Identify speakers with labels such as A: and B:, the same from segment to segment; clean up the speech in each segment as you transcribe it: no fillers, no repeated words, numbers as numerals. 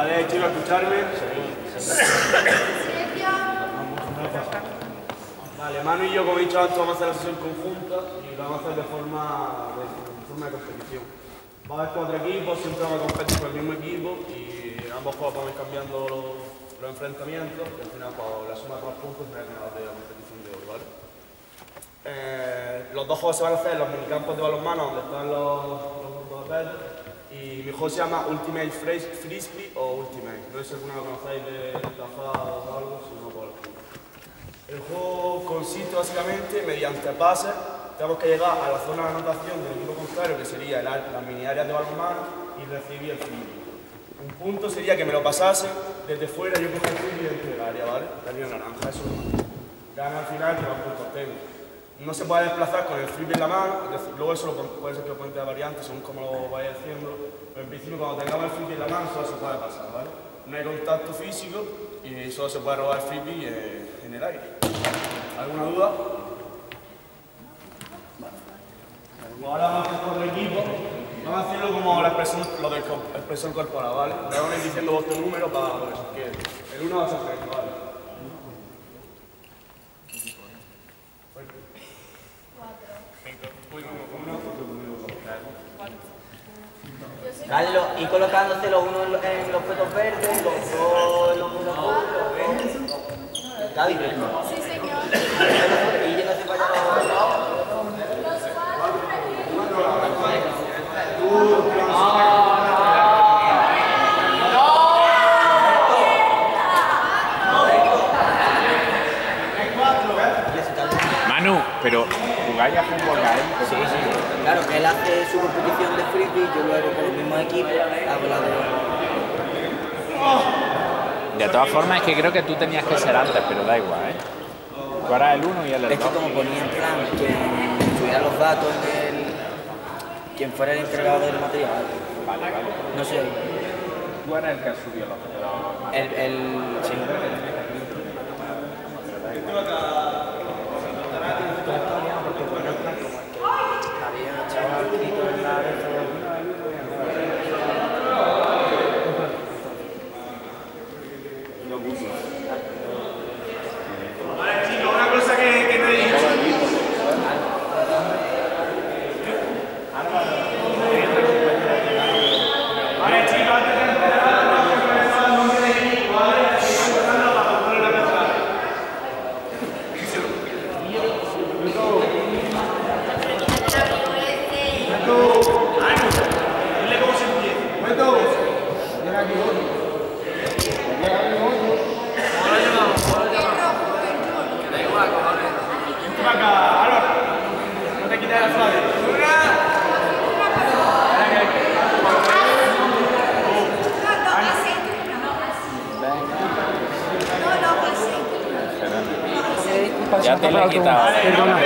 A: Vale, chicos, escucharme. Vale, Manu y yo, como he dicho antes, vamos a hacer la sesión conjunta y lo vamos a hacer de forma de competición. Va a haber 4 equipos, siempre vamos a competir con el mismo equipo y ambos juegos vamos a ir cambiando los enfrentamientos y al final pues, la suma de los puntos será el ganador de la competición de hoy, ¿vale? Los dos juegos se van a hacer en los minicampos de balonmano donde están los grupos de pedo y mi juego se llama Ultimate Frisbee o Ultimate. No sé si alguno lo conocéis de Tafado o algo, si no por aquí. El juego consiste básicamente mediante pases, tenemos que llegar a la zona de anotación del equipo contrario, que sería las mini áreas de balonmano, y recibir el frisbee. Un punto sería que me lo pasase desde fuera, yo cojo el frisbee dentro del área, ¿vale? La línea naranja, eso es lo más. Gana al final que más puntos tengo. No se puede desplazar con el frisbee en la mano, es decir, luego eso puede ser que lo ponte de variante según como lo vayáis haciendo, pero en principio cuando tengamos el frisbee en la mano solo se puede pasar, ¿vale? No hay contacto físico y solo se puede robar el frisbee en el aire. ¿Alguna duda? Bueno, ahora vamos a hacer otro equipo. Vamos a hacerlo como la expresión, lo de expresión corporal, ¿vale? Me van a ir diciendo vuestro número para que el 1 va a ser 3, ¿vale?
B: Carlos, y colocándose los unos en los petos verdes, los dos en los petos azules. ¿Está bien?
C: Sí, señor.
B: Y yéndose para allá.
D: Manu, pero jugáis a fútbol ahí.
B: Sí, sí. Claro, él hace su competición de frisbee, yo luego con los mismos equipos hago la de...
D: De todas formas, es que creo que tú tenías que ser antes, pero da igual, ¿eh? Tú eras el 1 y él el 2.
B: Es que como ponía en plan, quien subiera los datos en el... quien fuera el encargado del material.
D: Vale, vale.
B: No sé.
D: Tú eres el que subió los...
B: Sí.
D: Ya te lo he quitado.
C: Aceituna.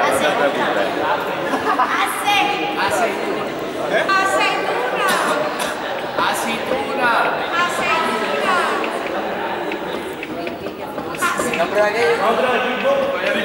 B: ¿Nombre de aquello?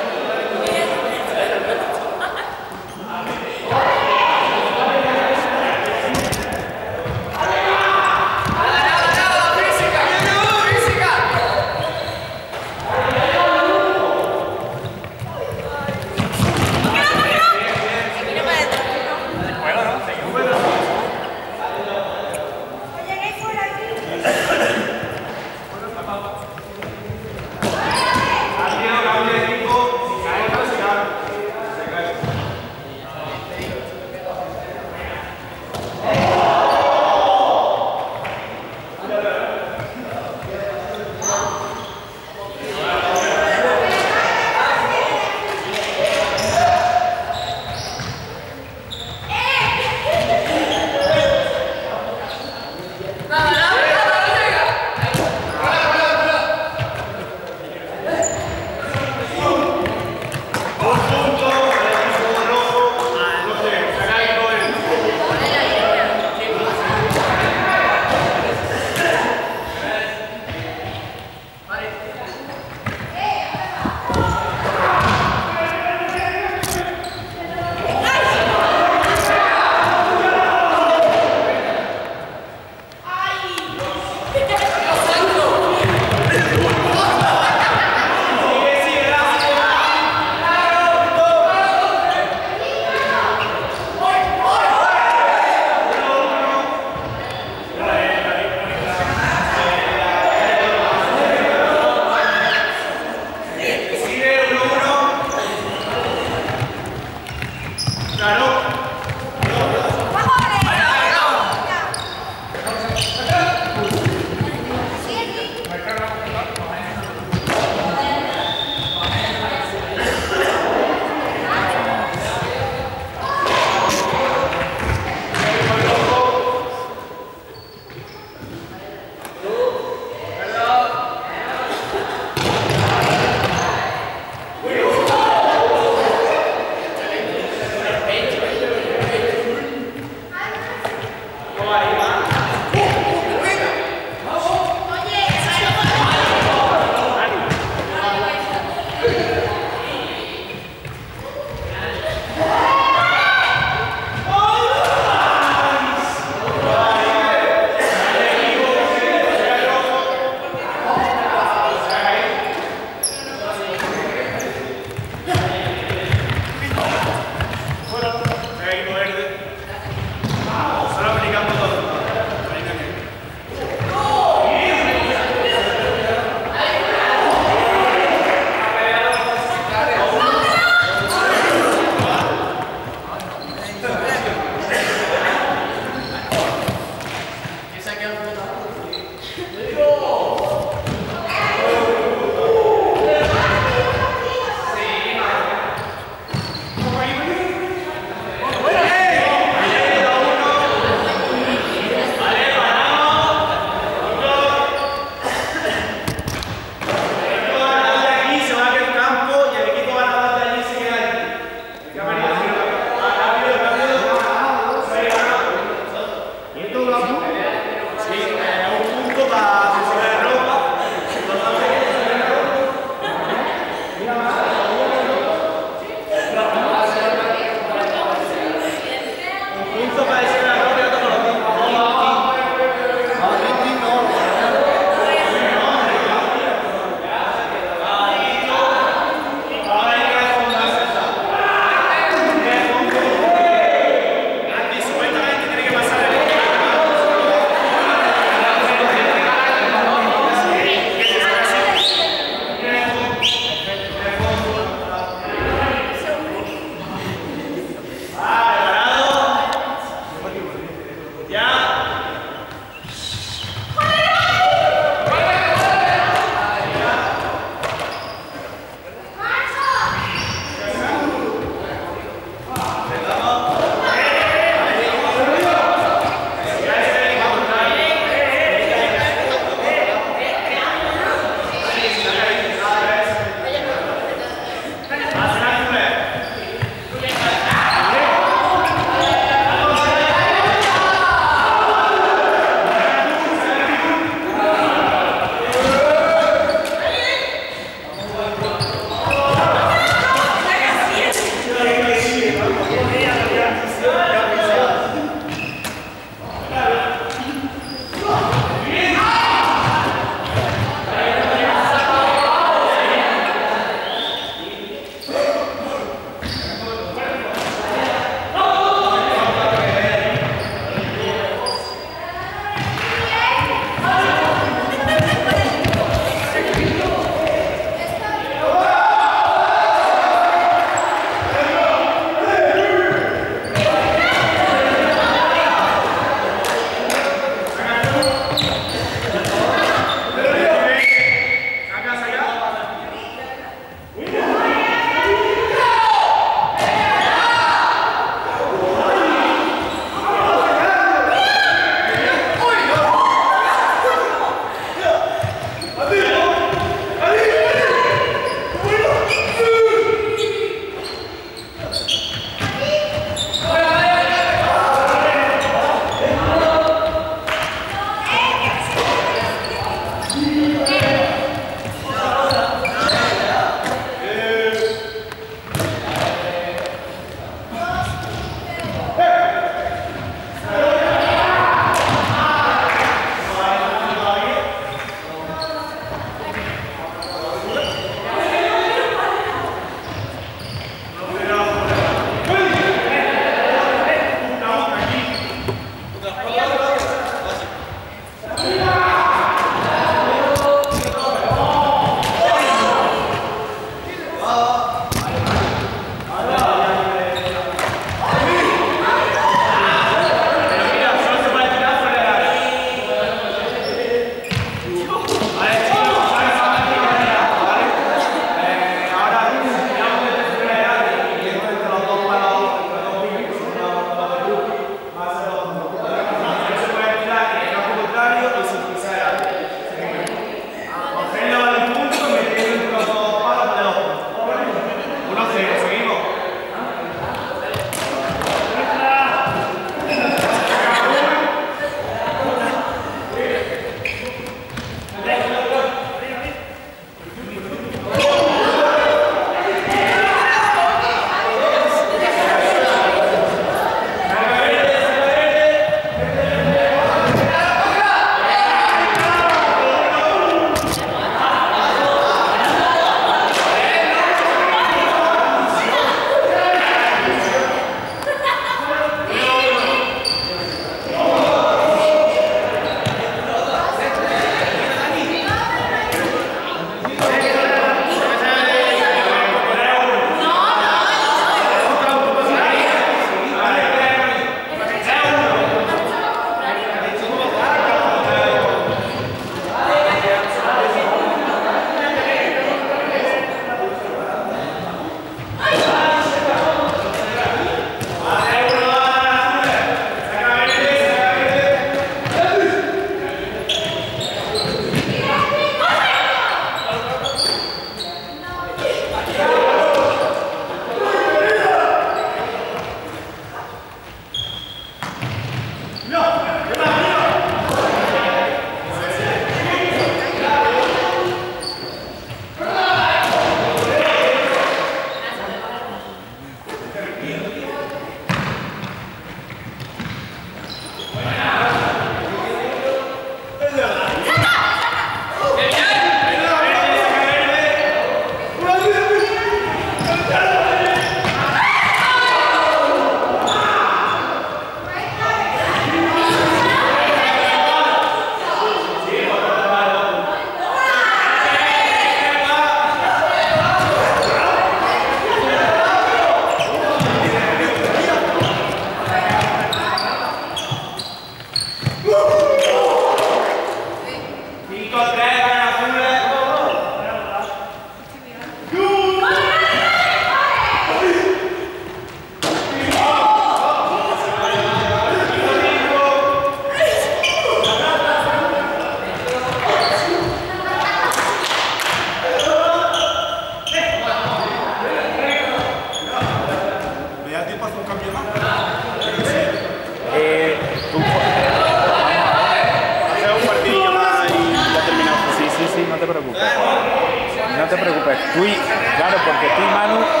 D: Claro, porque tú y Manu